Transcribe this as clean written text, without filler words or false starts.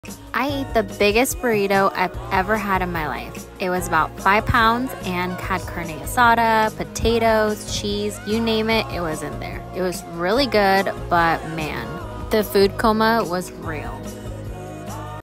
I ate the biggest burrito I've ever had in my life. It was about 5 pounds and had carne asada, potatoes, cheese, you name it, it was in there. It was really good, but man, the food coma was real.